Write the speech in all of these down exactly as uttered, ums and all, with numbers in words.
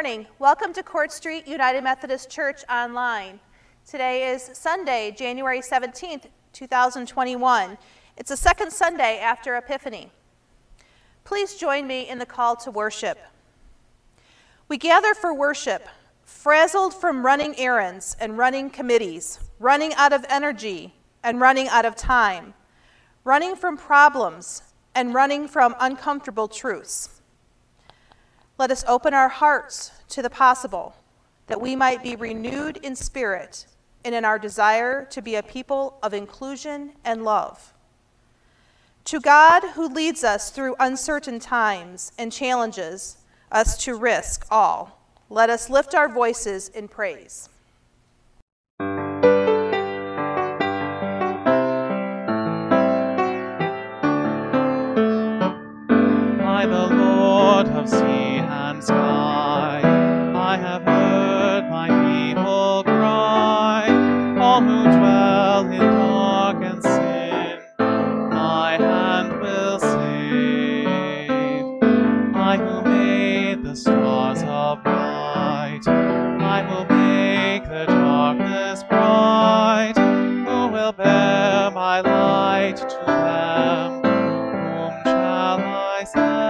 morning. Welcome to Court Street United Methodist Church Online. Today is Sunday, January seventeenth, two thousand twenty-one. It's the second Sunday after Epiphany. Please join me in the call to worship. We gather for worship, frazzled from running errands and running committees, running out of energy and running out of time, running from problems and running from uncomfortable truths. Let us open our hearts to the possible, that we might be renewed in spirit and in our desire to be a people of inclusion and love. To God, who leads us through uncertain times and challenges us to risk all, let us lift our voices in praise. I, the Lord of sea and sky, I have heard my people cry, all who dwell in dark and sin, my hand will save. I who made the stars of light, I will make the darkness bright, who will bear my light to them, whom shall I send?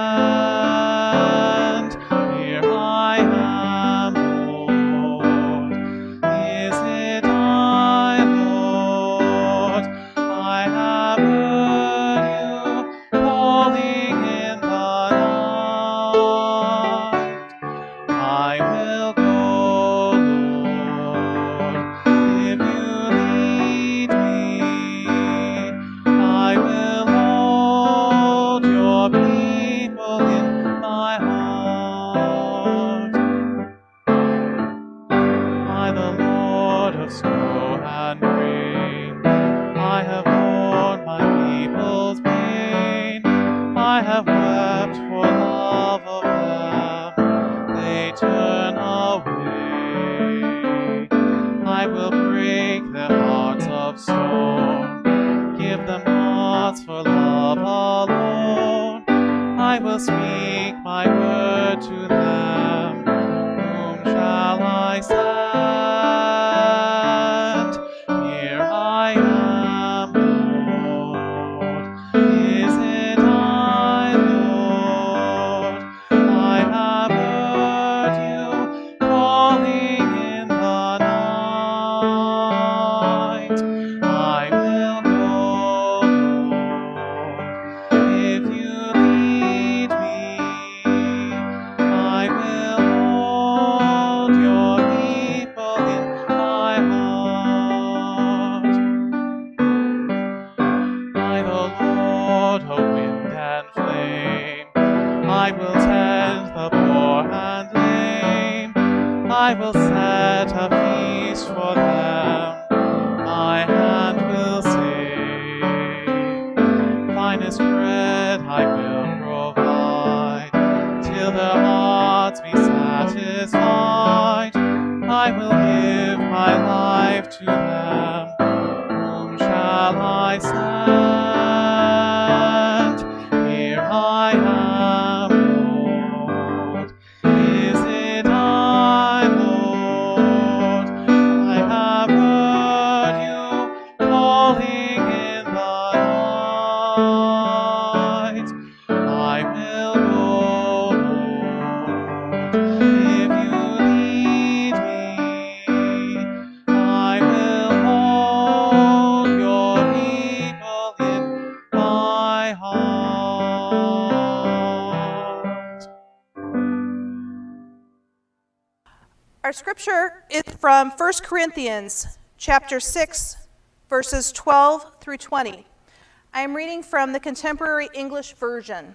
Our scripture is from First Corinthians chapter six, verses twelve through twenty. I am reading from the Contemporary English Version.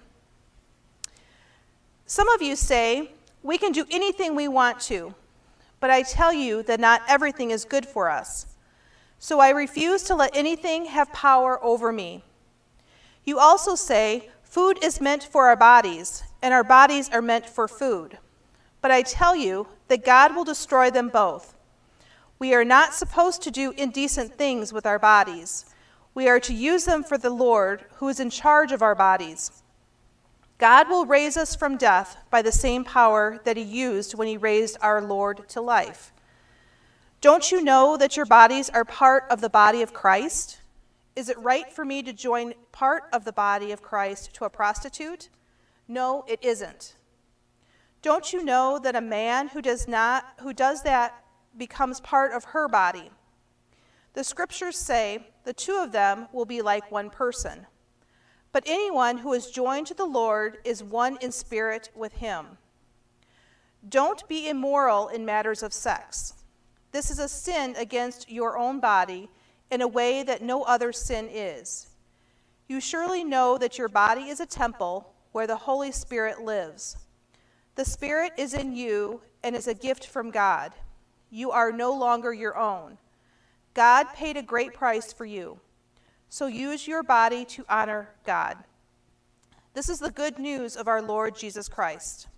Some of you say, we can do anything we want to, but I tell you that not everything is good for us. So I refuse to let anything have power over me. You also say, food is meant for our bodies, and our bodies are meant for food. But I tell you that God will destroy them both. We are not supposed to do indecent things with our bodies. We are to use them for the Lord, who is in charge of our bodies. God will raise us from death by the same power that he used when he raised our Lord to life. Don't you know that your bodies are part of the body of Christ? Is it right for me to join part of the body of Christ to a prostitute? No, it isn't. Don't you know that a man who does not, who does that becomes part of her body? The scriptures say the two of them will be like one person. But anyone who is joined to the Lord is one in spirit with him. Don't be immoral in matters of sex. This is a sin against your own body in a way that no other sin is. You surely know that your body is a temple where the Holy Spirit lives. The Spirit is in you and is a gift from God. You are no longer your own. God paid a great price for you. So use your body to honor God. This is the good news of our Lord Jesus Christ.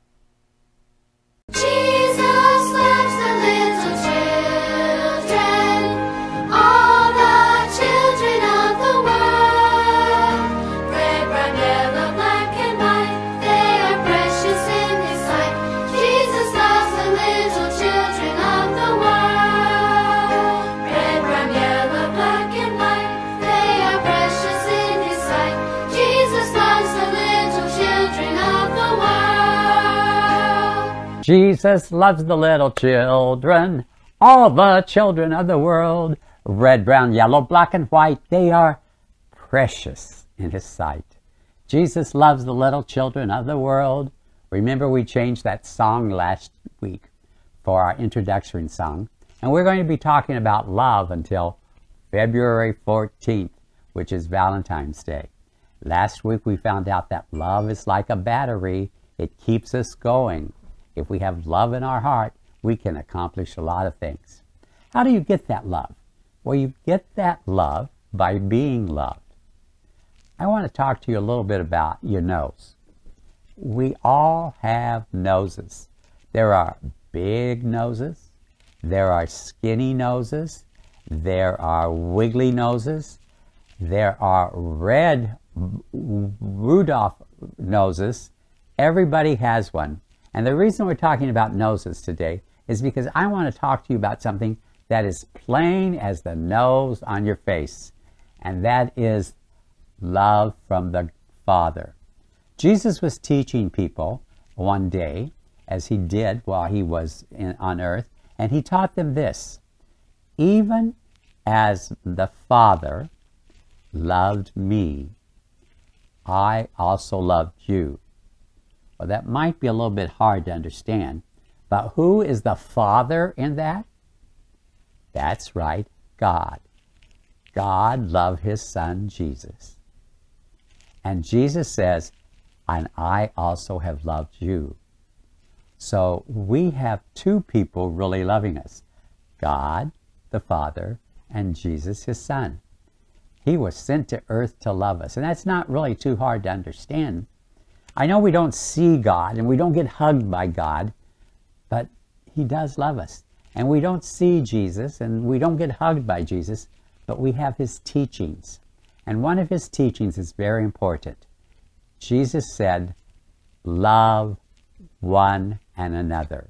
Jesus loves the little children, all the children of the world. Red, brown, yellow, black, and white, they are precious in his sight. Jesus loves the little children of the world. Red, brown, yellow, black, and white, they are precious in his sight. Jesus loves the little children of the world. Jesus loves the little children, all the children of the world. Red, brown, yellow, black, and white, they are precious in his sight. Jesus loves the little children of the world. Remember, we changed that song last week for our introductory song, and we're going to be talking about love until February fourteenth, which is Valentine's Day. Last week we found out that love is like a battery. It keeps us going. If we have love in our heart, we can accomplish a lot of things. How do you get that love? Well, you get that love by being loved. I want to talk to you a little bit about your nose. We all have noses. There are big noses. There are skinny noses. There are wiggly noses. There are red Rudolph noses. Everybody has one. And the reason we're talking about noses today is because I want to talk to you about something that is plain as the nose on your face, and that is love from the Father. Jesus was teaching people one day, as he did while he was in, on earth, and he taught them this: even as the Father loved me, I also loved you. Well, that might be a little bit hard to understand, but who is the Father in that? That's right, God. God loved his Son, Jesus. And Jesus says, and I also have loved you. So we have two people really loving us, God, the Father, and Jesus, his Son. He was sent to earth to love us, and that's not really too hard to understand. I know we don't see God and we don't get hugged by God, but he does love us. And we don't see Jesus and we don't get hugged by Jesus, but we have his teachings. And one of his teachings is very important. Jesus said, love one and another.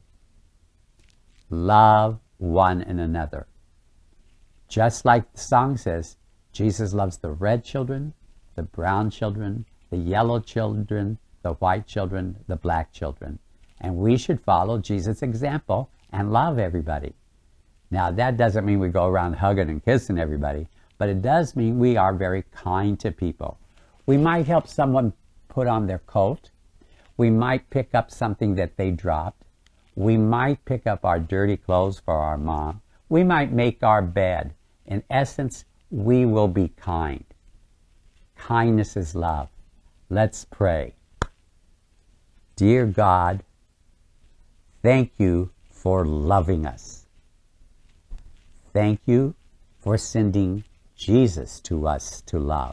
Love one and another. Just like the song says, Jesus loves the red children, the brown children, the yellow children, the white children, the black children. And we should follow Jesus' example and love everybody. Now, that doesn't mean we go around hugging and kissing everybody, but it does mean we are very kind to people. We might help someone put on their coat. We might pick up something that they dropped. We might pick up our dirty clothes for our mom. We might make our bed. In essence, we will be kind. Kindness is love. Let's pray. Dear God, thank you for loving us. Thank you for sending Jesus to us to love.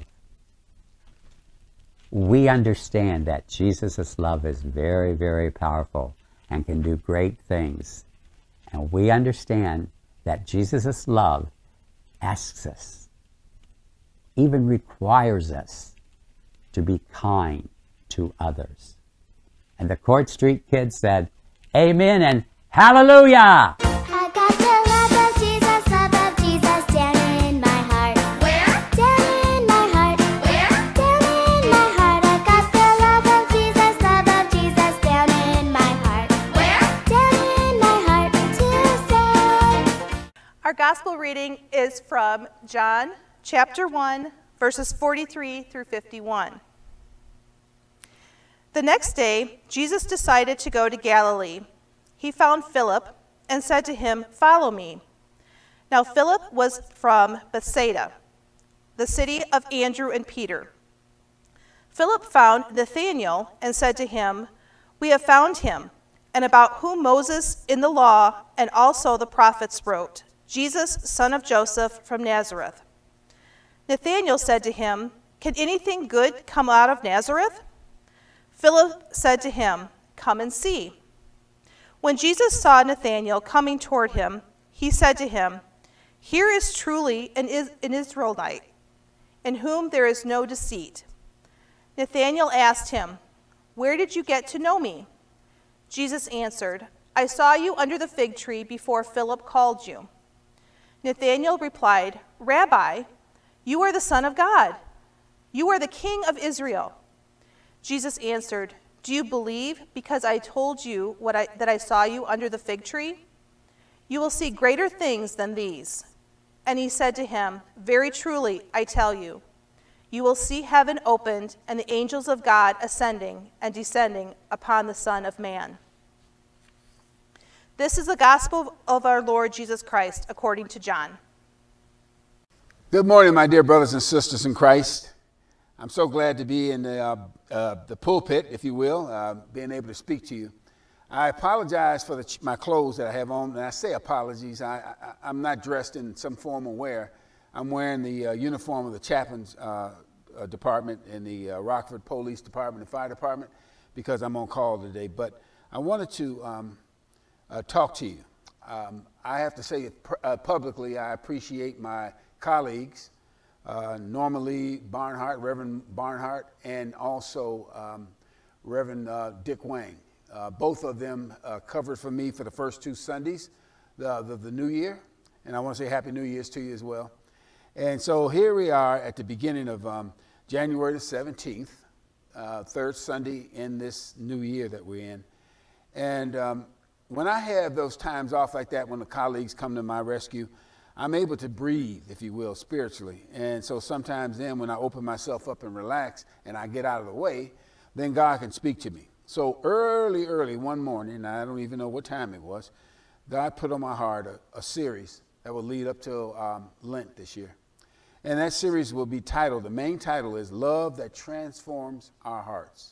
We understand that Jesus' love is very, very powerful and can do great things. And we understand that Jesus' love asks us, even requires us, to be kind, to others. And the Court Street kids said, amen and hallelujah! I got the love of Jesus, love of Jesus down in my heart. Where? Down in my heart. Where? Down in my heart. I got the love of Jesus, love of Jesus down in my heart. Where? Down in my heart to say. Our gospel reading is from John chapter one, verses forty-three through fifty-one. The next day, Jesus decided to go to Galilee. He found Philip and said to him, "Follow me." Now Philip was from Bethsaida, the city of Andrew and Peter. Philip found Nathanael and said to him, "We have found him, and about whom Moses in the law and also the prophets wrote, Jesus, son of Joseph from Nazareth." Nathanael said to him, "Can anything good come out of Nazareth?" Philip said to him, "Come and see." When Jesus saw Nathanael coming toward him, he said to him, "Here is truly an, Is- an Israelite, in whom there is no deceit." Nathanael asked him, "Where did you get to know me?" Jesus answered, "I saw you under the fig tree before Philip called you." Nathanael replied, "Rabbi, you are the Son of God. You are the King of Israel." Jesus answered, "Do you believe because I told you what I, that I saw you under the fig tree? You will see greater things than these." And he said to him, "Very truly, I tell you, you will see heaven opened and the angels of God ascending and descending upon the Son of Man." This is the gospel of our Lord Jesus Christ according to John. Good morning, my dear brothers and sisters in Christ. I'm so glad to be in the, uh, uh, the pulpit, if you will, uh, being able to speak to you. I apologize for the ch- my clothes that I have on, and I say apologies. I, I, I'm not dressed in some formal wear. I'm wearing the uh, uniform of the chaplain's uh, uh, department in the uh, Rockford Police Department and Fire Department because I'm on call today. But I wanted to um, uh, talk to you. Um, I have to say it pr- uh, publicly, I appreciate my colleagues, uh, normally Barnhart, Reverend Barnhart, and also um, Reverend uh, Dick Wang. Uh, both of them uh, covered for me for the first two Sundays the, the, the new year, and I want to say Happy New Year's to you as well. And so here we are at the beginning of um, January the seventeenth, uh, third Sunday in this new year that we're in. And um, when I have those times off like that, when the colleagues come to my rescue, I'm able to breathe, if you will, spiritually. And so sometimes then when I open myself up and relax and I get out of the way, then God can speak to me. So early, early one morning, I don't even know what time it was, God put on my heart a, a series that will lead up to um, Lent this year. And that series will be titled, the main title is Love That Transforms Our Hearts.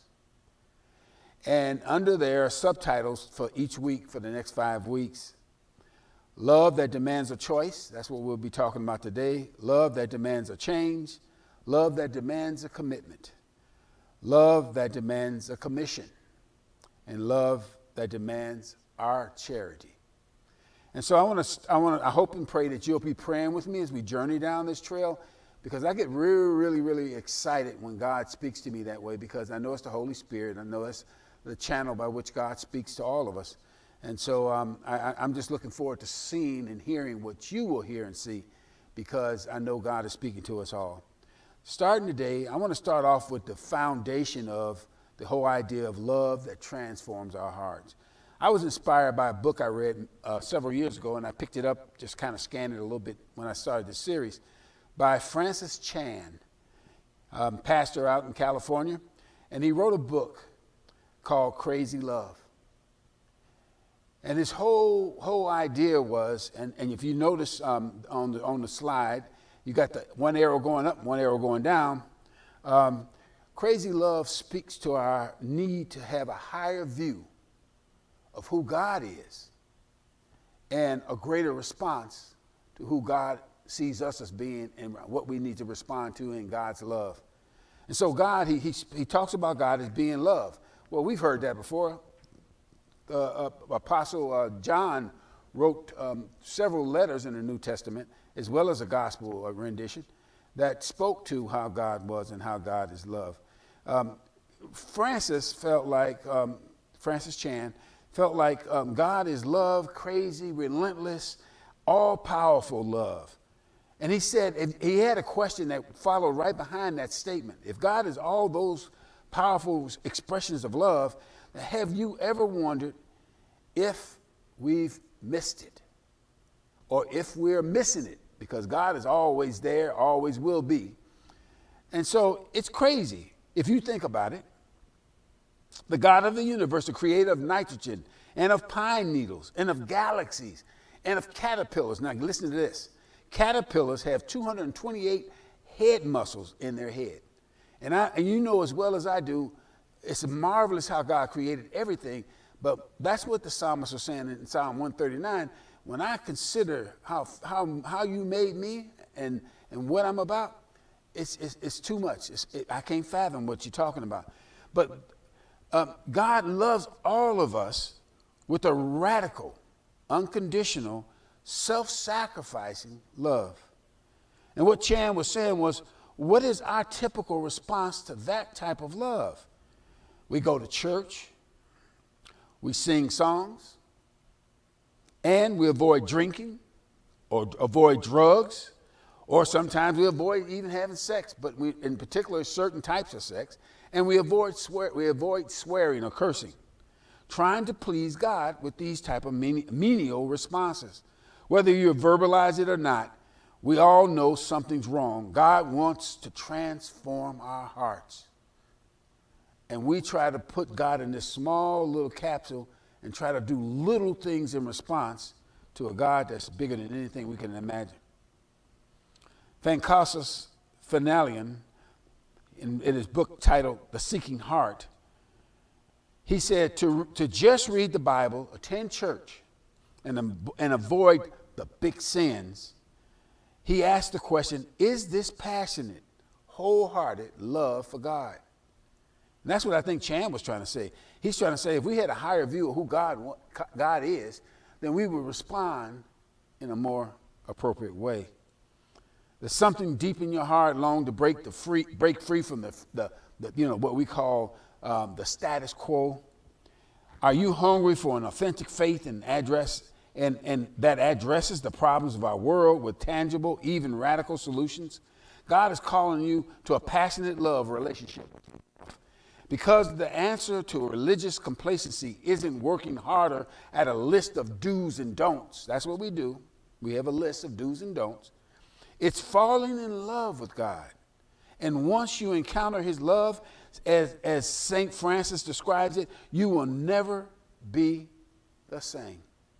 And under there are subtitles for each week for the next five weeks. Love that demands a choice. That's what we'll be talking about today. Love that demands a change. Love that demands a commitment. Love that demands a commission. And love that demands our charity. And so I want to, I want to, I hope and pray that you'll be praying with me as we journey down this trail, because I get really, really, really excited when God speaks to me that way, because I know it's the Holy Spirit. I know it's the channel by which God speaks to all of us. And so um, I, I'm just looking forward to seeing and hearing what you will hear and see, because I know God is speaking to us all. Starting today, I want to start off with the foundation of the whole idea of love that transforms our hearts. I was inspired by a book I read uh, several years ago, and I picked it up, just kind of scanned it a little bit when I started this series, by Francis Chan, um, pastor out in California. And he wrote a book called Crazy Love. And his whole whole idea was, and, and if you notice um, on the on the slide, you got the one arrow going up, one arrow going down. Um, Crazy Love speaks to our need to have a higher view of who God is and a greater response to who God sees us as being and what we need to respond to in God's love. And so God, he, he, he talks about God as being love. Well, we've heard that before. Uh, uh, Apostle uh, John wrote um, several letters in the New Testament, as well as a gospel uh, rendition, that spoke to how God was and how God is love. Um, Francis felt like, um, Francis Chan, felt like um, God is love, crazy, relentless, all-powerful love. And he said, if, he had a question that followed right behind that statement. If God is all those powerful expressions of love, have you ever wondered if we've missed it? Or if we're missing it? Because God is always there, always will be. And so it's crazy if you think about it. The God of the universe, the creator of nitrogen and of pine needles and of galaxies and of caterpillars. Now listen to this. Caterpillars have two hundred twenty-eight head muscles in their head. And, I, and you know as well as I do, it's marvelous how God created everything. But that's what the psalmist was saying in Psalm one thirty-nine. When I consider how, how, how you made me and, and what I'm about, it's, it's, it's too much. It's, it, I can't fathom what you're talking about. But uh, God loves all of us with a radical, unconditional, self-sacrificing love. And what Chan was saying was, what is our typical response to that type of love? We go to church, we sing songs, and we avoid drinking or avoid drugs, or sometimes we avoid even having sex, but we, in particular, certain types of sex, and we avoid, swear, we avoid swearing or cursing, trying to please God with these type of menial responses. Whether you verbalize it or not, we all know something's wrong. God wants to transform our hearts. And we try to put God in this small little capsule and try to do little things in response to a God that's bigger than anything we can imagine. Fancasus Fenelon, in, in his book titled The Seeking Heart, he said to, to just read the Bible, attend church, and, and avoid the big sins, he asked the question, is this passionate, wholehearted love for God? And that's what I think Chan was trying to say. He's trying to say if we had a higher view of who God, God is, then we would respond in a more appropriate way. There's something deep in your heart long to break, the free, break free from the, the, the, you know, what we call um, the status quo. Are you hungry for an authentic faith and address, and, and that addresses the problems of our world with tangible, even radical solutions? God is calling you to a passionate love relationship. Because the answer to religious complacency isn't working harder at a list of do's and don'ts. That's what we do. We have a list of do's and don'ts. It's falling in love with God. And once you encounter his love, as, as Saint Francis describes it, you will never be the same.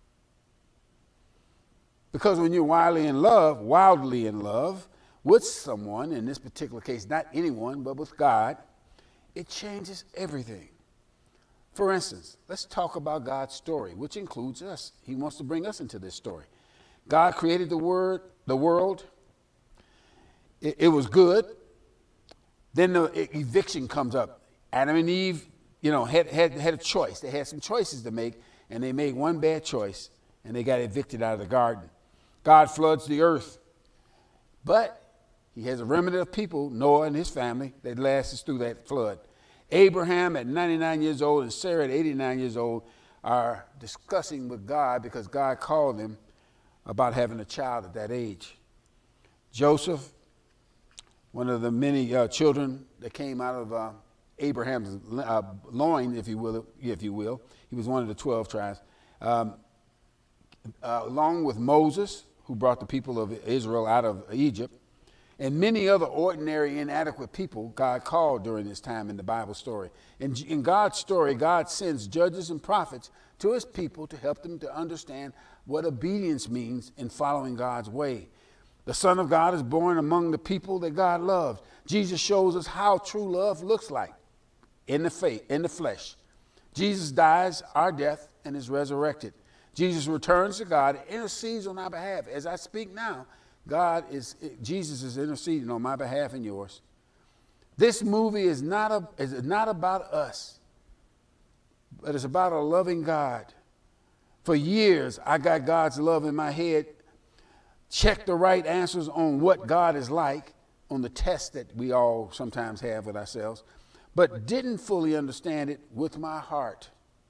Because when you're wildly in love, wildly in love with someone, in this particular case, not anyone, but with God, it changes everything. For instance, let's talk about God's story, which includes us. He wants to bring us into this story. God created the word, the world. It, it was good. Then the eviction comes up. Adam and Eve, you know, had, had, had a choice. They had some choices to make, and they made one bad choice, and they got evicted out of the garden. God floods the earth. But he has a remnant of people, Noah and his family, that lasts us through that flood. Abraham at ninety-nine years old and Sarah at eighty-nine years old are discussing with God because God called them about having a child at that age. Joseph, one of the many uh, children that came out of uh, Abraham's uh, loin, if you will, if you will, he was one of the twelve tribes, um, uh, along with Moses, who brought the people of Israel out of Egypt, and many other ordinary, inadequate people God called during this time in the Bible story. In, in God's story, God sends judges and prophets to his people to help them to understand what obedience means in following God's way. The Son of God is born among the people that God loves. Jesus shows us how true love looks like in the faith, in the flesh. Jesus dies our death and is resurrected. Jesus returns to God and intercedes on our behalf. As I speak now, God is, Jesus is interceding on my behalf and yours. This movie is not, a, is not about us, but it's about a loving God. For years, I got God's love in my head, checked the right answers on what God is like on the test that we all sometimes have with ourselves. but didn't fully understand it with my heart.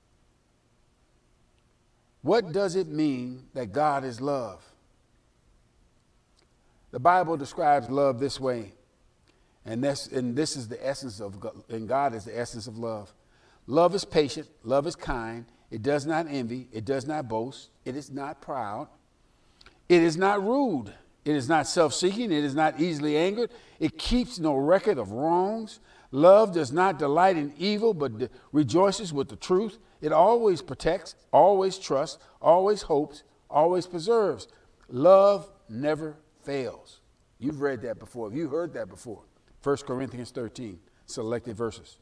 What does it mean that God is love? The Bible describes love this way, and this, and this is the essence of God, and God is the essence of love. Love is patient, love is kind, it does not envy, it does not boast, it is not proud, it is not rude, it is not self-seeking, it is not easily angered, it keeps no record of wrongs. Love does not delight in evil, but de- rejoices with the truth. It always protects, always trusts, always hopes, always preserves. Love never fails. You've read that before. You heard that before. First Corinthians thirteen, selected verses.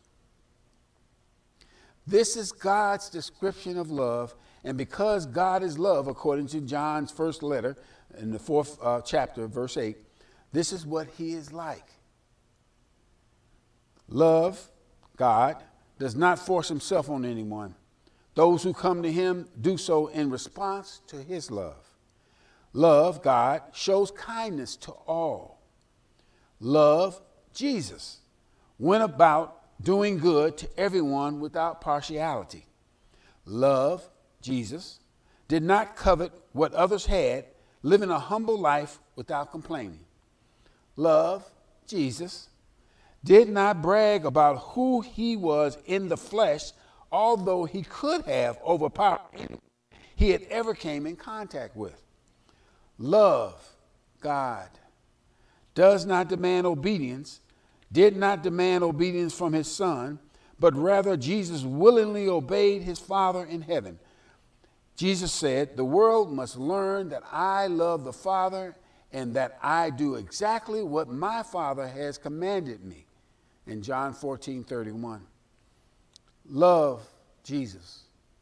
This is God's description of love, and because God is love, according to John's first letter in the fourth uh, chapter, verse eight, this is what he is like. Love, God, does not force himself on anyone. Those who come to him do so in response to his love. Love, God, shows kindness to all. Love, Jesus, went about doing good to everyone without partiality. Love, Jesus, did not covet what others had, living a humble life without complaining. Love, Jesus, did not brag about who he was in the flesh, although he could have overpowered anyone he had ever came in contact with. Love, God, does not demand obedience, did not demand obedience from his son, but rather Jesus willingly obeyed his Father in heaven. Jesus said, "The world must learn that I love the Father and that I do exactly what my Father has commanded me." In John fourteen thirty-one. Love, Jesus,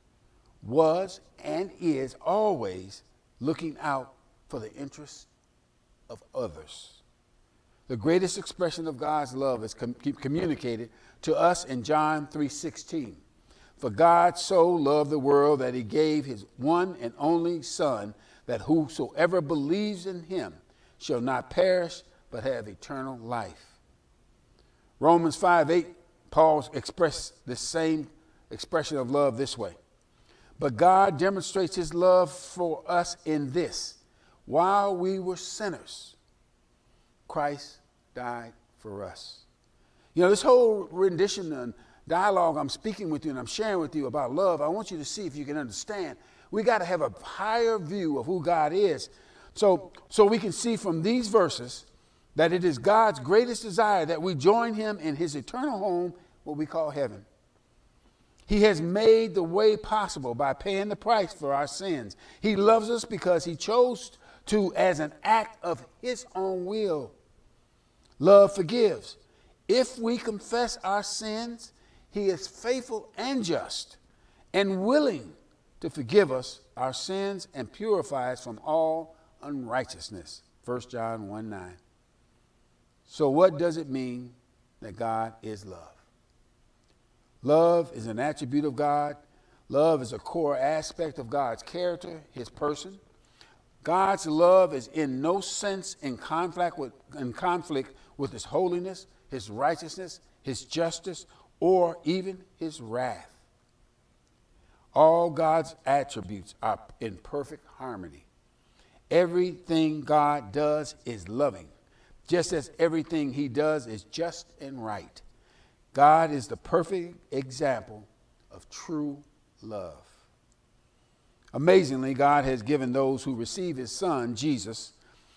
was and is always looking out for the interests of others. The greatest expression of God's love is com- communicated to us in John three sixteen. For God so loved the world that he gave his one and only Son, that whosoever believes in him shall not perish but have eternal life. Romans five eight, Paul expressed the same expression of love this way. But God demonstrates his love for us in this: while we were sinners, Christ died for us. You know, this whole rendition and dialogue I'm speaking with you and I'm sharing with you about love, I want you to see if you can understand. We got to have a higher view of who God is. So, so we can see from these verses that it is God's greatest desire that we join him in his eternal home, what we call heaven. He has made the way possible by paying the price for our sins. He loves us because he chose to as an act of his own will. Love forgives. If we confess our sins, he is faithful and just and willing to forgive us our sins and purify us from all unrighteousness. First John one nine. So what does it mean that God is love? Love is an attribute of God. Love is a core aspect of God's character, his person. God's love is in no sense in conflict with, in conflict with his holiness, his righteousness, his justice, or even his wrath. All God's attributes are in perfect harmony. Everything God does is loving, just as everything he does is just and right. God is the perfect example of true love. Amazingly, God has given those who receive his Son, Jesus,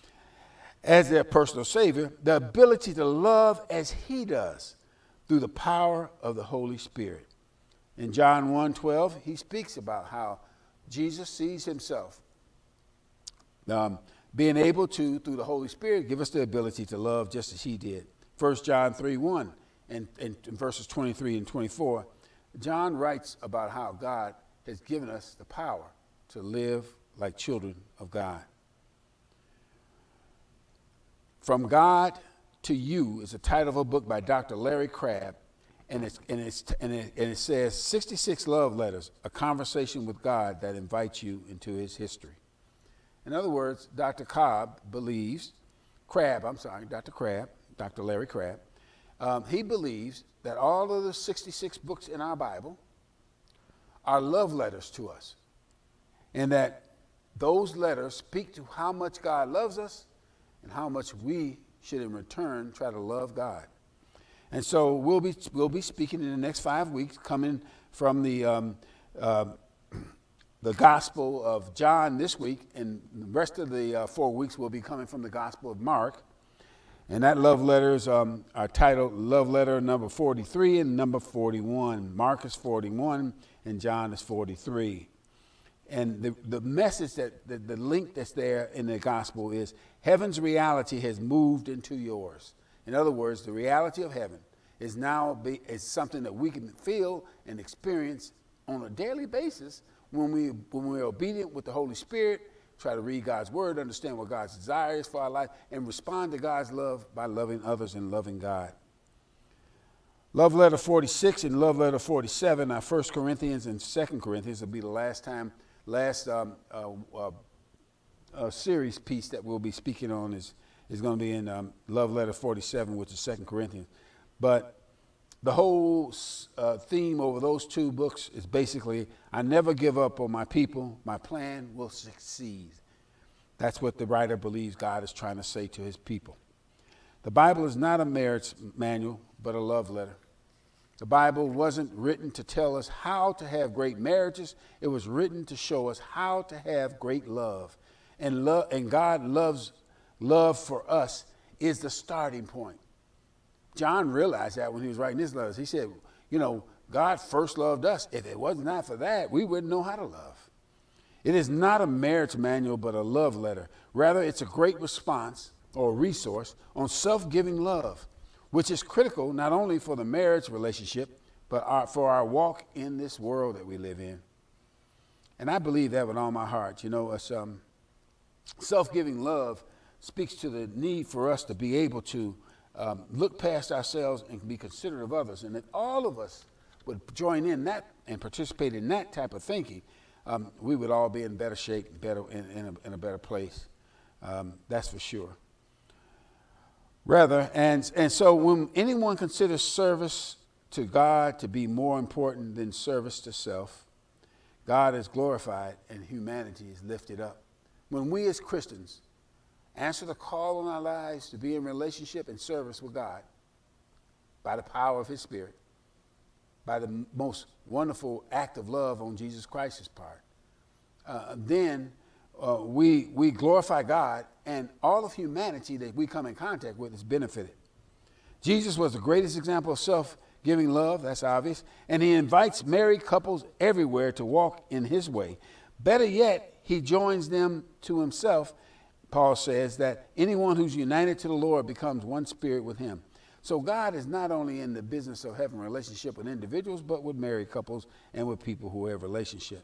as their personal Savior, the ability to love as he does through the power of the Holy Spirit. In John one twelve, he speaks about how Jesus sees himself um, being able to, through the Holy Spirit, give us the ability to love just as he did. First John three one and, and, and verses twenty-three and twenty-four, John writes about how God has given us the power to live like children of God. From God to You is the title of a book by Doctor Larry Crabb, and, it's, and, it's, and, it, and it says sixty-six love letters, a conversation with God that invites you into his history. In other words, Doctor Cobb believes, Crabb, I'm sorry, Doctor Crabb, Doctor Larry Crabb, Um, he believes that all of the sixty-six books in our Bible are love letters to us, and that those letters speak to how much God loves us and how much we should in return try to love God. And so we'll be, we'll be speaking in the next five weeks, coming from the, um, uh, the Gospel of John this week, and the rest of the uh, four weeks will be coming from the Gospel of Mark. And that love letters um, are titled Love Letter number forty-three and number forty-one. Mark is forty-one and John is forty-three. And the, the message, that the, the link that's there in the gospel is heaven's reality has moved into yours. In other words, the reality of heaven is now be, is something that we can feel and experience on a daily basis when, we, when we're obedient with the Holy Spirit, try to read God's word, understand what God's desire is for our life, and respond to God's love by loving others and loving God. Love letter forty-six and love letter forty-seven are First Corinthians and Second Corinthians. Will be the last time, last um, uh, uh, uh, series piece that we'll be speaking on is, is going to be in um, love letter forty-seven, which is Second Corinthians. But the whole uh, theme over those two books is basically, I never give up on my people. My plan will succeed. That's what the writer believes God is trying to say to his people. The Bible is not a marriage manual, but a love letter. The Bible wasn't written to tell us how to have great marriages. It was written to show us how to have great love. And love, and God loves love for us is the starting point. John realized that when he was writing his letters. He said, you know, God first loved us. If it was not for that, we wouldn't know how to love. It is not a marriage manual, but a love letter. Rather, it's a great response or resource on self-giving love, which is critical not only for the marriage relationship, but our, for our walk in this world that we live in. And I believe that with all my heart. You know, it's, um, self-giving love speaks to the need for us to be able to um, look past ourselves and be considerate of others. And if all of us would join in that and participate in that type of thinking, um, we would all be in better shape, better in, in, a, in a better place. Um, that's for sure. Rather, and, and so when anyone considers service to God to be more important than service to self, God is glorified and humanity is lifted up. When we as Christians answer the call on our lives to be in relationship and service with God by the power of his Spirit, by the most wonderful act of love on Jesus Christ's part, uh, then uh, we, we glorify God, and all of humanity that we come in contact with is benefited. Jesus was the greatest example of self-giving love, that's obvious, and he invites married couples everywhere to walk in his way. Better yet, he joins them to himself. Paul says that anyone who's united to the Lord becomes one spirit with him. So God is not only in the business of having a relationship with individuals, but with married couples and with people who have a relationship.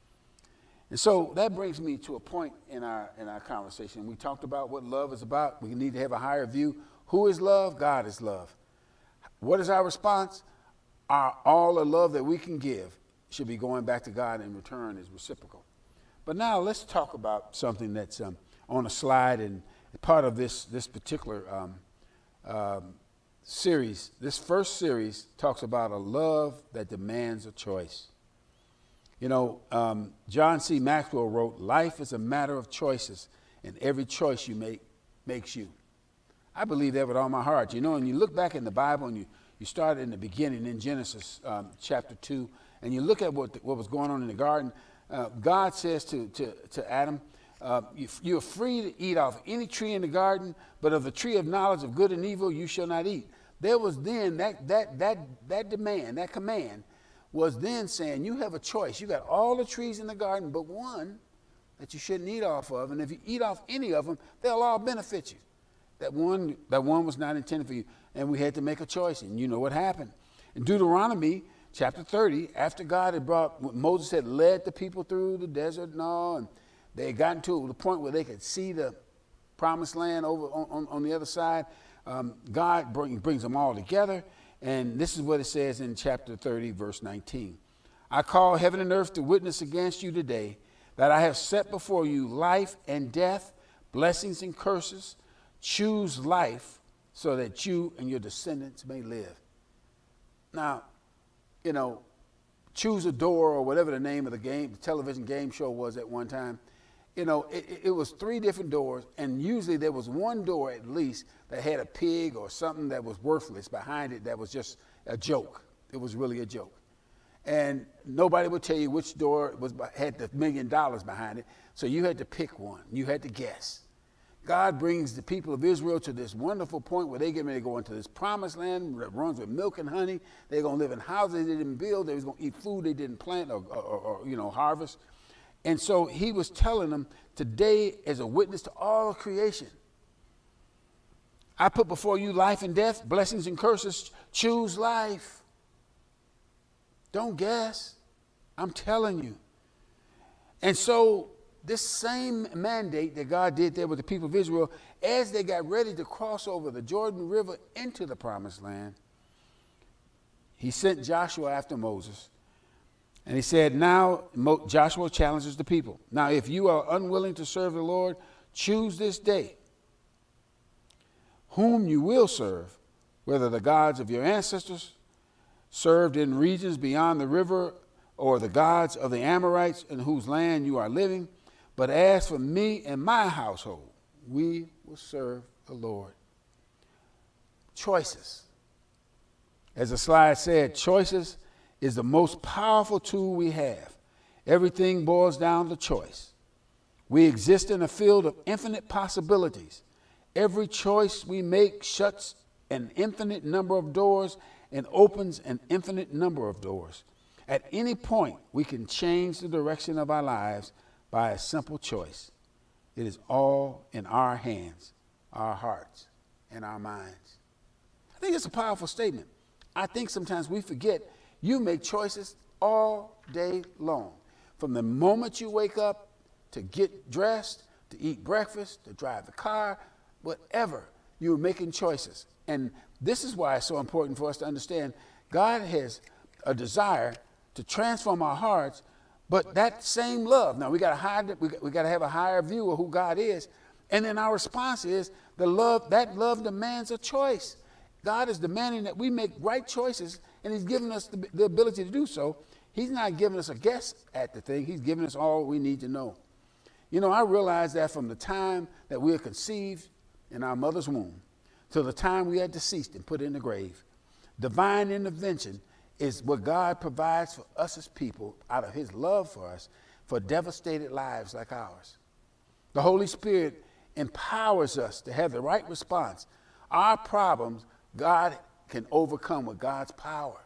And so that brings me to a point in our, in our conversation. We talked about what love is about. We need to have a higher view. Who is love? God is love. What is our response? Our, all the love that we can give should be going back to God in return as reciprocal. But now let's talk about something that's um, on a slide and part of this, this particular um, um, series. This first series talks about a love that demands a choice. You know, um, John C. Maxwell wrote, life is a matter of choices, and every choice you make makes you. I believe that with all my heart. You know, and you look back in the Bible and you, you start in the beginning in Genesis um, chapter two, and you look at what, the, what was going on in the garden. Uh, God says to, to, to Adam, uh, you, you're free to eat off any tree in the garden, but of the tree of knowledge of good and evil you shall not eat. There was then that, that, that, that demand, that command, was then saying you have a choice. You got all the trees in the garden but one that you shouldn't eat off of, and if you eat off any of them, they'll all benefit you. That one, that one was not intended for you, and we had to make a choice, and you know what happened. In Deuteronomy chapter thirty, after God had brought, Moses had led the people through the desert and all, and they had gotten to the point where they could see the promised land over on, on, on the other side, um, God bring, brings them all together. And this is what it says in chapter thirty, verse nineteen. I call heaven and earth to witness against you today that I have set before you life and death, blessings and curses. Choose life so that you and your descendants may live. Now, you know, Choose a Door, or whatever the name of the game, the television game show was at one time. You know, it, it was three different doors, and usually there was one door at least that had a pig or something that was worthless behind it that was just a joke. It was really a joke. And nobody would tell you which door was had the million dollars behind it, so you had to pick one. You had to guess. God brings the people of Israel to this wonderful point where they get ready to go into this promised land that runs with milk and honey. They're going to live in houses they didn't build. They was going to eat food they didn't plant or, or, or you know, harvest. And so he was telling them, today as a witness to all of creation, I put before you life and death, blessings and curses. Choose life. Don't guess. I'm telling you. And so this same mandate that God did there with the people of Israel, as they got ready to cross over the Jordan River into the promised land, he sent Joshua after Moses. And he said, now, Joshua challenges the people. Now, if you are unwilling to serve the Lord, choose this day whom you will serve, whether the gods of your ancestors served in regions beyond the river, or the gods of the Amorites in whose land you are living. But as for me and my household, we will serve the Lord. Choices. As the slide said, choices is the most powerful tool we have. Everything boils down to choice. We exist in a field of infinite possibilities. Every choice we make shuts an infinite number of doors and opens an infinite number of doors. At any point, we can change the direction of our lives by a simple choice. It is all in our hands, our hearts, and our minds. I think it's a powerful statement. I think sometimes we forget you make choices all day long. From the moment you wake up to get dressed, to eat breakfast, to drive the car, whatever, you're making choices. And this is why it's so important for us to understand God has a desire to transform our hearts, but that same love. Now we got to hide it. We got, we got to have a higher view of who God is, and then our response is the love. That love demands a choice. God is demanding that we make right choices, and He's given us the, the ability to do so. He's not giving us a guess at the thing. He's giving us all we need to know. You know, I realize that from the time that we are conceived in our mother's womb till the time we are deceased and put in the grave, divine intervention is what God provides for us as people out of His love for us for devastated lives like ours. The Holy Spirit empowers us to have the right response. Our problems, God can overcome with God's power.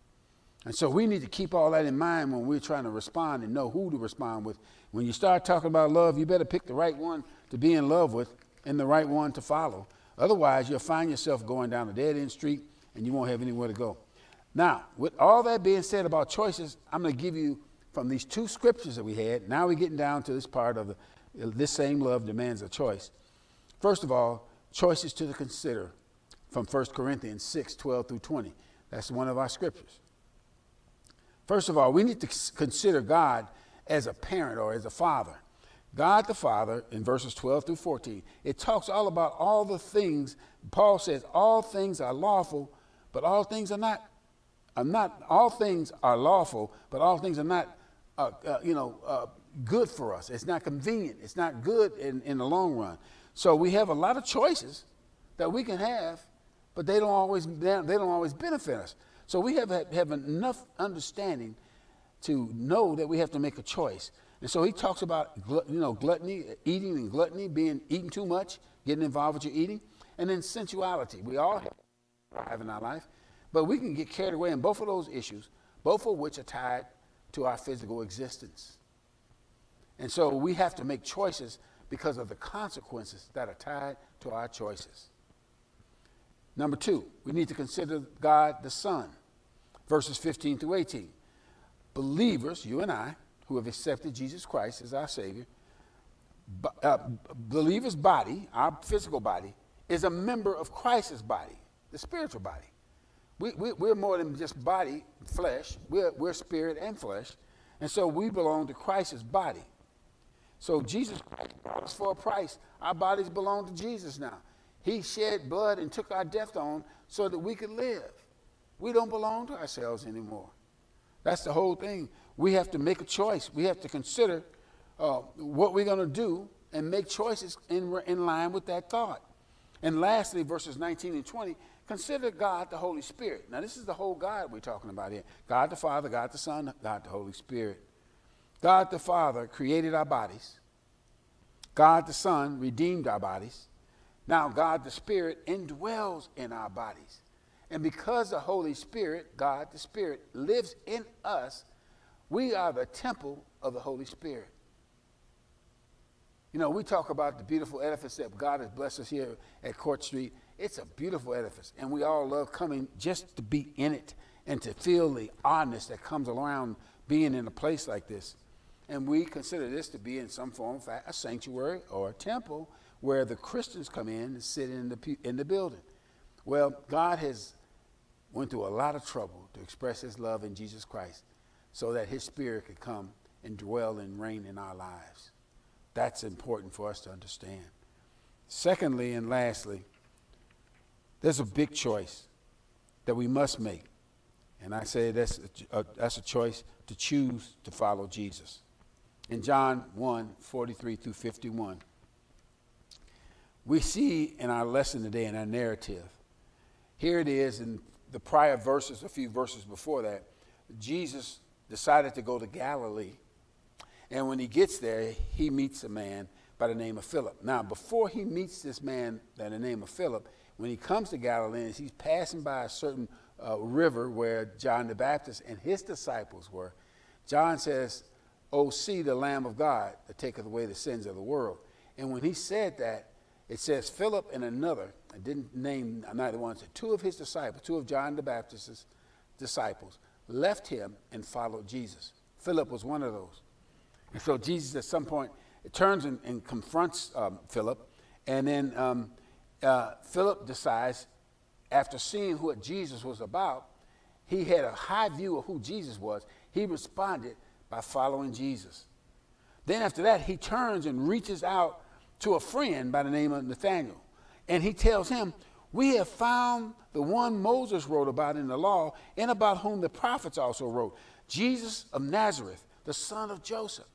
And so we need to keep all that in mind when we're trying to respond and know who to respond with. When you start talking about love, you better pick the right one to be in love with and the right one to follow. Otherwise, you'll find yourself going down a dead-end street and you won't have anywhere to go. Now, with all that being said about choices, I'm going to give you from these two scriptures that we had. Now we're getting down to this part of the, this same love demands a choice. First of all, choices to consider from First Corinthians six, twelve through twenty. That's one of our scriptures. First of all, we need to consider God as a parent or as a father. God the Father, in verses twelve through fourteen, it talks all about all the things. Paul says all things are lawful, but all things are not. are not all things are lawful, but all things are not, uh, uh, you know, uh, good for us. It's not convenient. It's not good in, in the long run. So we have a lot of choices that we can have, but they don't always they don't always benefit us. So we have have enough understanding to know that we have to make a choice. And so he talks about, you know, gluttony, eating and gluttony, being eating too much, getting involved with your eating, and then sensuality. We all have in our life. But we can get carried away in both of those issues, both of which are tied to our physical existence. And so we have to make choices because of the consequences that are tied to our choices. Number two, we need to consider God the Son, verses fifteen through eighteen. Believers, you and I, who have accepted Jesus Christ as our Savior, uh, believers' body, our physical body, is a member of Christ's body, the spiritual body. We, we, we're more than just body, flesh. We're, we're spirit and flesh. And so we belong to Christ's body. So Jesus Christ bought us for a price. Our bodies belong to Jesus now. He shed blood and took our death on so that we could live. We don't belong to ourselves anymore. That's the whole thing. We have to make a choice. We have to consider uh, what we're going to do and make choices in, in line with that thought. And lastly, verses nineteen and twenty, consider God the Holy Spirit. Now, this is the whole God we're talking about here. God the Father, God the Son, God the Holy Spirit. God the Father created our bodies. God the Son redeemed our bodies. Now, God the Spirit indwells in our bodies. And because the Holy Spirit, God the Spirit, lives in us, we are the temple of the Holy Spirit. You know, we talk about the beautiful edifice that God has blessed us here at Court Street. It's a beautiful edifice, and we all love coming just to be in it and to feel the oddness that comes around being in a place like this. And we consider this to be in some form of fact a sanctuary or a temple where the Christians come in and sit in the, in the building. Well, God has went through a lot of trouble to express his love in Jesus Christ so that his Spirit could come and dwell and reign in our lives. That's important for us to understand. Secondly and lastly, there's a big choice that we must make. And I say that's a, a, that's a choice to choose to follow Jesus. In John one, forty-three through fifty-one, we see in our lesson today, in our narrative, here it is in the prior verses, a few verses before that, Jesus decided to go to Galilee. And when he gets there, he meets a man by the name of Philip. Now, before he meets this man by the name of Philip, when he comes to Galilee, he's passing by a certain uh, river where John the Baptist and his disciples were. John says, "Oh, see the Lamb of God that taketh away the sins of the world." And when he said that, it says Philip and another, I didn't name neither one, said two of his disciples, two of John the Baptist's disciples, left him and followed Jesus. Philip was one of those. And so Jesus at some point turns and, and confronts um, Philip, and then um, uh, Philip decides, after seeing what Jesus was about, he had a high view of who Jesus was. He responded by following Jesus. Then after that, he turns and reaches out to a friend by the name of Nathanael, and he tells him, "We have found the one Moses wrote about in the law, and about whom the prophets also wrote, Jesus of Nazareth, the son of Joseph."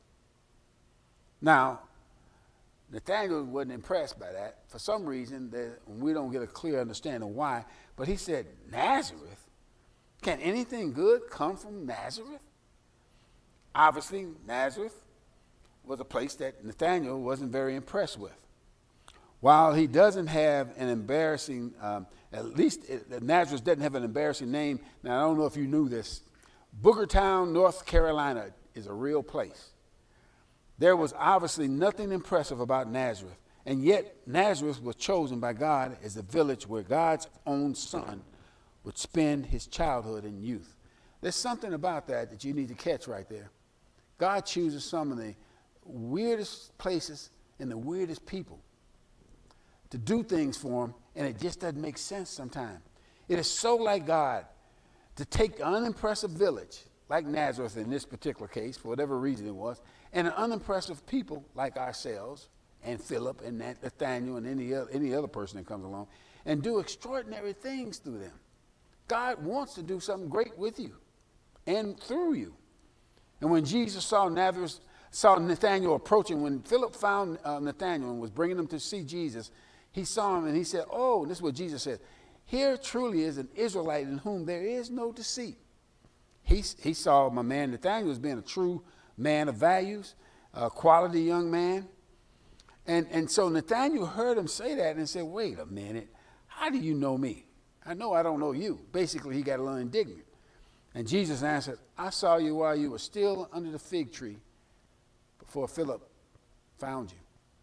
Now, Nathanael wasn't impressed by that. For some reason, that we don't get a clear understanding why, but he said, "Nazareth? Can anything good come from Nazareth?" Obviously, Nazareth was a place that Nathanael wasn't very impressed with. While he doesn't have an embarrassing, um, at least it, Nazareth doesn't have an embarrassing name. Now, I don't know if you knew this. Boogertown, North Carolina is a real place. There was obviously nothing impressive about Nazareth, and yet Nazareth was chosen by God as the village where God's own son would spend his childhood and youth. There's something about that that you need to catch right there. God chooses some of the weirdest places and the weirdest people to do things for him, and it just doesn't make sense sometimes. It is so like God to take an unimpressive village, like Nazareth in this particular case, for whatever reason it was, and an unimpressive people like ourselves and Philip and Nathanael and any other, any other person that comes along, and do extraordinary things through them. God wants to do something great with you and through you. And when Jesus saw Nazareth, saw Nathanael approaching, when Philip found uh, Nathanael and was bringing him to see Jesus, he saw him and he said, "Oh," and this is what Jesus said, "Here truly is an Israelite in whom there is no deceit." He, he saw my man Nathanael as being a true man of values, a quality young man. And, and so Nathanael heard him say that and said, "Wait a minute, how do you know me? I know I don't know you." Basically, he got a little indignant. And Jesus answered, "I saw you while you were still under the fig tree before Philip found you."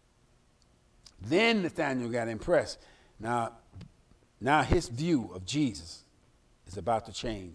Then Nathanael got impressed. Now, now his view of Jesus is about to change.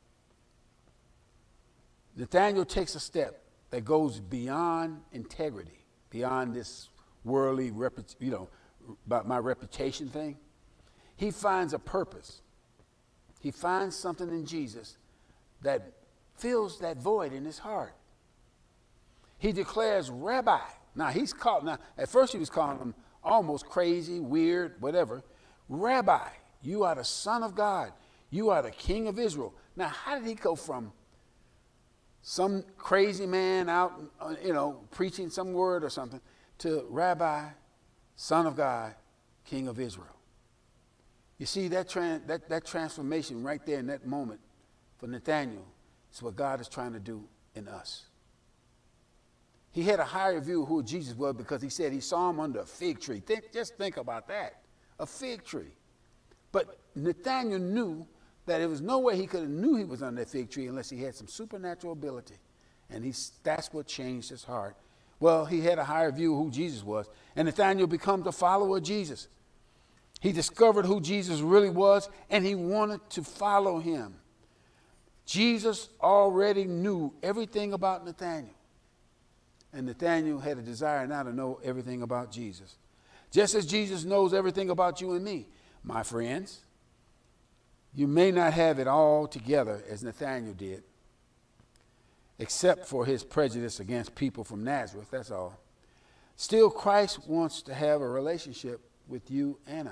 Nathanael takes a step that goes beyond integrity, beyond this worldly, you know, about my reputation thing. He finds a purpose. He finds something in Jesus that fills that void in his heart. He declares, "Rabbi." Now he's called. Now at first he was calling him almost crazy, weird, whatever. Rabbi, you are the Son of God. You are the King of Israel. Now, how did he go from some crazy man out, you know, preaching some word or something, to Rabbi, Son of God, King of Israel? You see, that, tran that, that transformation right there in that moment for Nathanael is what God is trying to do in us. He had a higher view of who Jesus was because he said he saw him under a fig tree. Think, just think about that, a fig tree. But Nathanael knew that there was no way he could have knew he was under that fig tree unless he had some supernatural ability. And he, that's what changed his heart. Well, he had a higher view of who Jesus was. And Nathanael becomes a follower of Jesus. He discovered who Jesus really was, and he wanted to follow him. Jesus already knew everything about Nathanael. And Nathanael had a desire now to know everything about Jesus. Just as Jesus knows everything about you and me, my friends. You may not have it all together as Nathanael did, except for his prejudice against people from Nazareth, that's all. Still, Christ wants to have a relationship with you and I.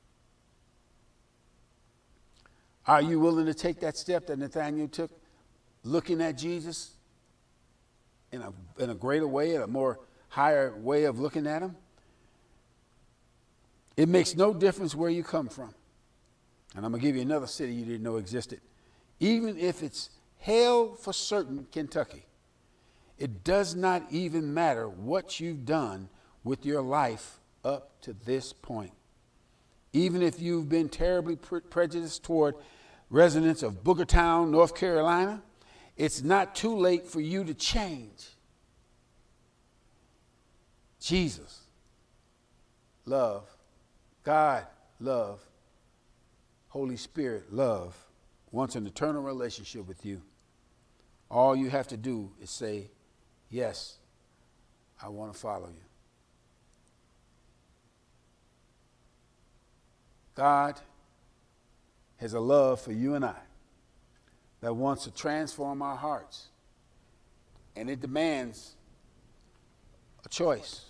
Are you willing to take that step that Nathanael took, looking at Jesus in a, in a greater way, in a more higher way of looking at him? It makes no difference where you come from. And I'm going to give you another city you didn't know existed. Even if it's hell for certain Kentucky, it does not even matter what you've done with your life up to this point. Even if you've been terribly pre prejudiced toward residents of Boogertown, North Carolina, it's not too late for you to change. Jesus, love, God, love, Holy Spirit, love, wants an eternal relationship with you. All you have to do is say, yes, I want to follow you. God has a love for you and I that wants to transform our hearts. And it demands a choice.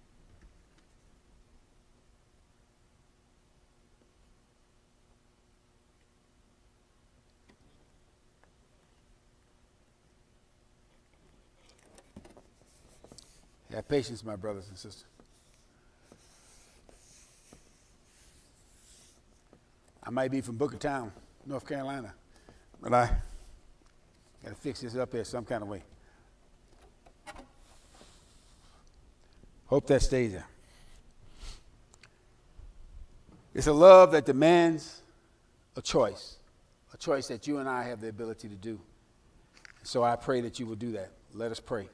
Have patience, my brothers and sisters. I might be from Boogertown, North Carolina, but I got to fix this up here some kind of way. Hope that stays there. It's a love that demands a choice, a choice that you and I have the ability to do. So I pray that you will do that. Let us pray.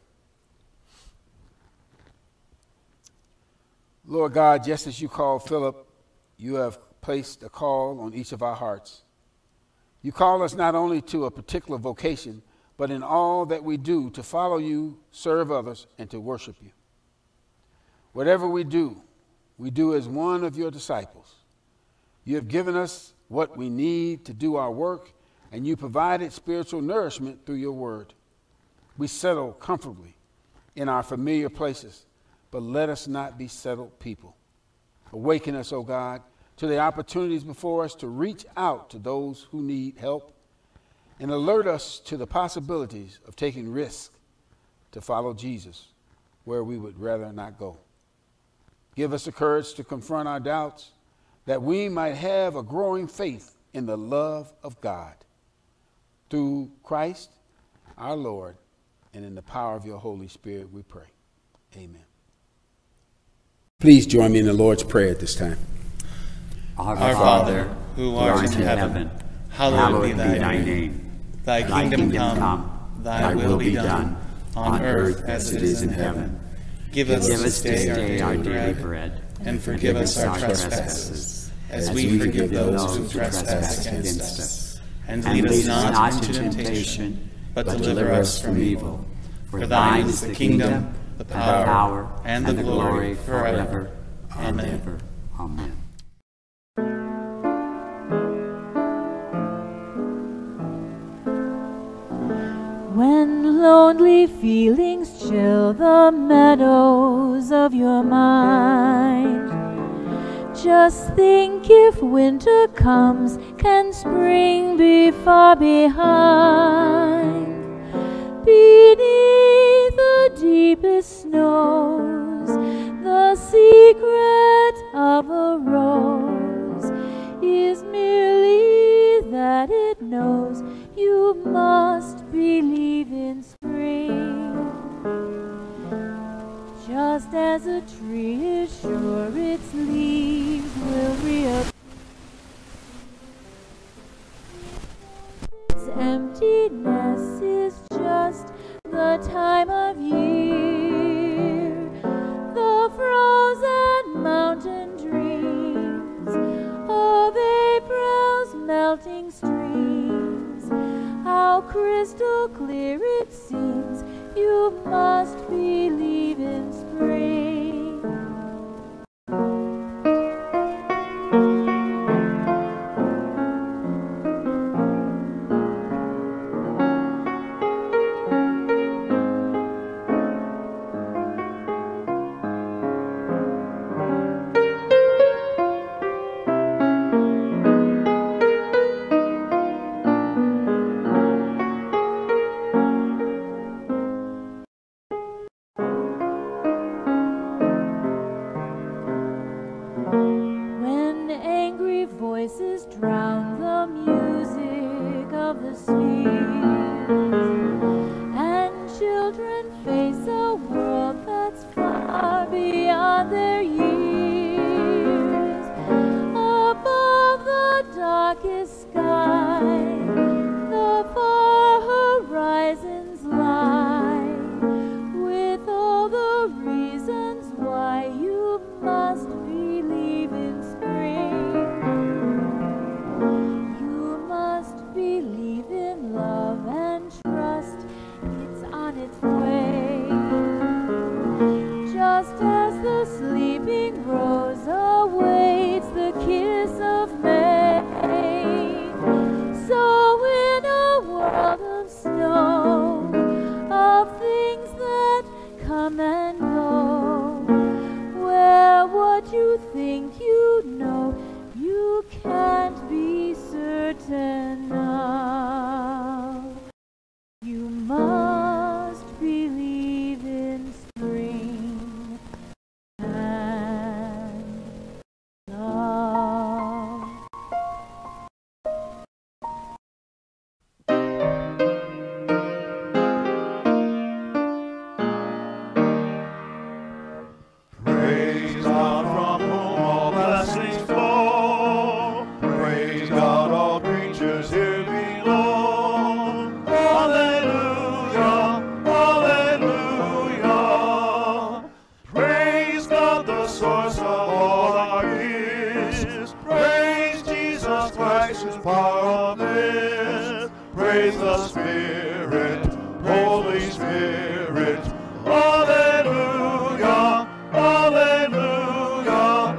Lord God, just as you called Philip, you have placed a call on each of our hearts. You call us not only to a particular vocation, but in all that we do to follow you, serve others, and to worship you. Whatever we do, we do as one of your disciples. You have given us what we need to do our work, and you provided spiritual nourishment through your word. We settle comfortably in our familiar places, but let us not be settled people. Awaken us, O God, to the opportunities before us to reach out to those who need help, and alert us to the possibilities of taking risks to follow Jesus where we would rather not go. Give us the courage to confront our doubts, that we might have a growing faith in the love of God. Through Christ, our Lord, and in the power of your Holy Spirit, we pray. Amen. Please join me in the Lord's Prayer at this time. Our Father, who art in heaven, hallowed be thy name. Thy kingdom come, thy will be done, on earth as it is in heaven. Give us this day our daily bread, and forgive us our trespasses, as we forgive those who trespass against us. And lead us not into temptation, but deliver us from evil. For thine is the kingdom, the power, and the glory forever. Amen. Amen. When lonely feelings chill the meadows of your mind, just think if winter comes, can spring be far behind? Beneath the deepest snows, the secret of a rose is merely that it knows you must believe in spring. Just as a tree is sure its leaves will reappear, its emptiness is just the time of year. The frozen mountain dreams of April's melting streams, how crystal clear it seems, you must believe in spring. When angry voices drown the music of the spheres, and children face a world that's far beyond their years, above the darkest sky, the far horizons lie, with all the reasons why you must believe in spring. You must believe in love and trust it's on its way. Just as the sleeping rose awaits the kiss of May, so in a world of snow, of things that come and go, where what you think you know, you can't be certain of. You must believe in spring and love. Praise God from whom all blessings flow. Praise God, all creatures here below. Hallelujah, hallelujah. Praise God, the source of all our gifts. Praise Jesus Christ, whose power lives. Praise the Spirit, Holy Spirit. Hallelujah, hallelujah,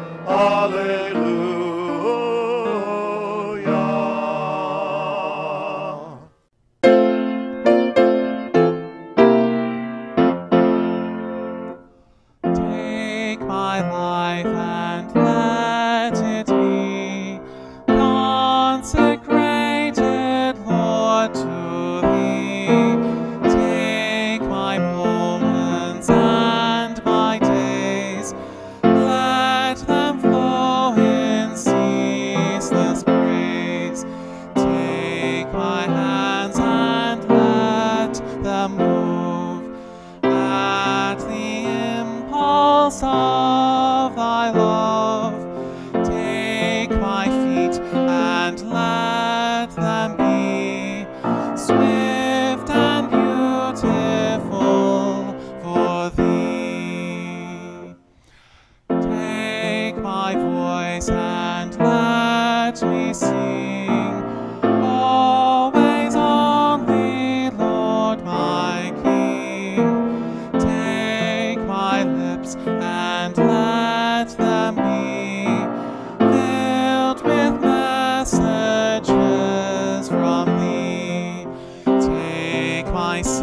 hallelujah. Take my life and let it be consecrated, Lord, to Thee. Take my moments and my days, let them flow in ceaseless praise. Take my hands and let them move at the impulse of Thy love. Take my feet and let them be swift and beautiful for Thee. Take my voice and let me sing, always only, Lord my King. Take my lips and let them be filled with messages from Thee. Take my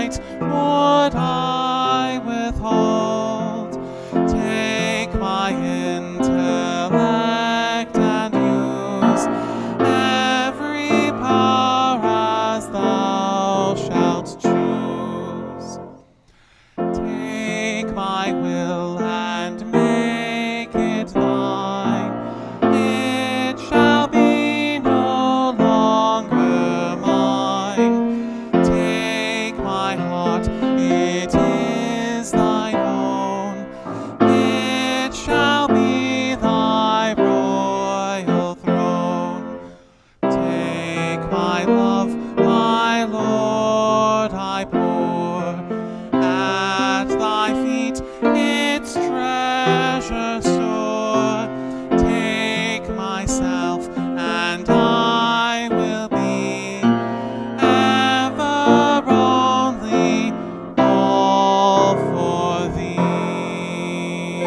delight would I withhold. Take my intellect and use every power as thou shalt choose. Take my will and make it thine. It shall be no longer mine. Take my heart, it is thine own. It shall be thy royal throne. Take my love, my Lord, I pour at thy feet its treasure store. Take myself, and I will be ever only all for thee.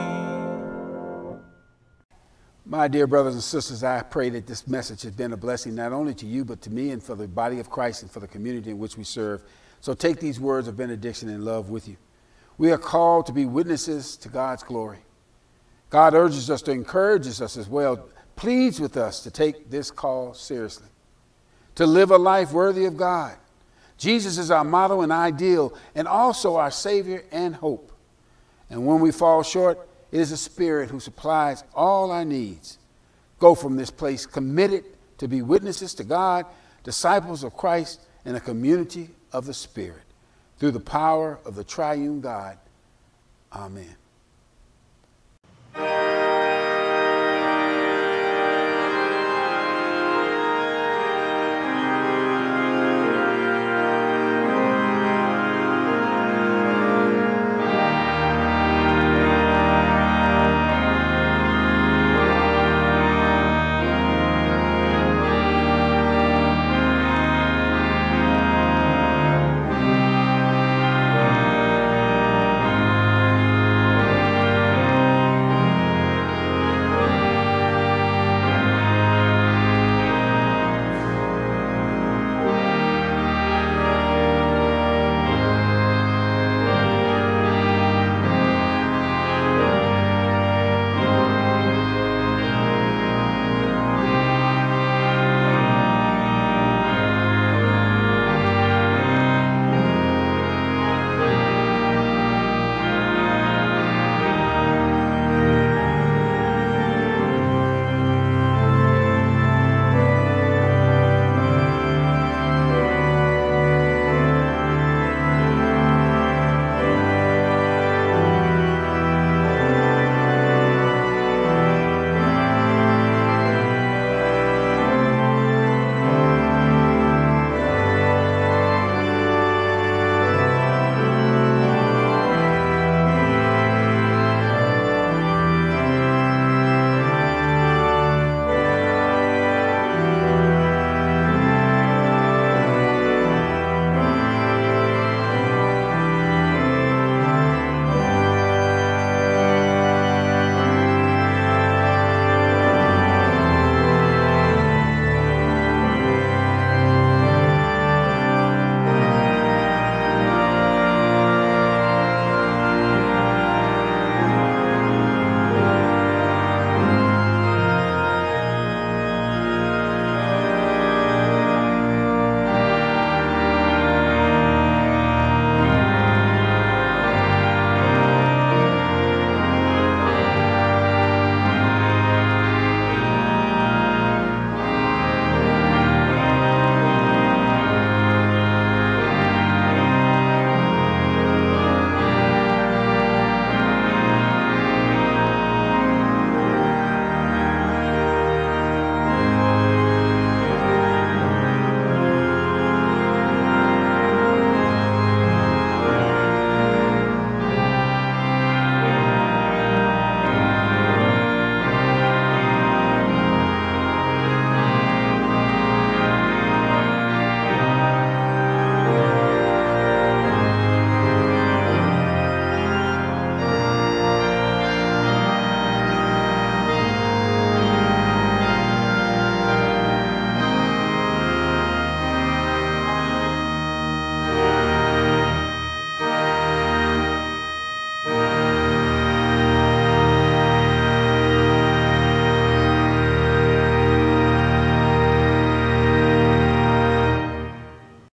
My dear brothers and sisters, I pray that this message has been a blessing not only to you, but to me and for the body of Christ and for the community in which we serve. So take these words of benediction and love with you. We are called to be witnesses to God's glory. God urges us to encourage us as well, pleads with us to take this call seriously, to live a life worthy of God. Jesus is our motto and ideal, and also our Savior and hope. And when we fall short, it is the Spirit who supplies all our needs. Go from this place committed to be witnesses to God, disciples of Christ, and a community of the Spirit. Through the power of the triune God. Amen.